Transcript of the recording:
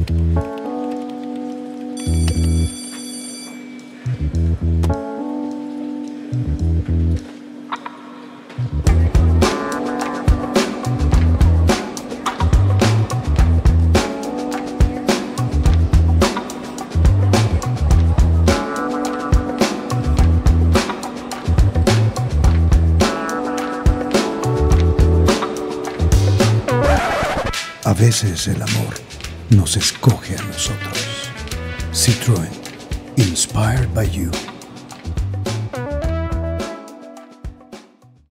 A veces el amor nos escoge a nosotros. Citroën, inspired by you.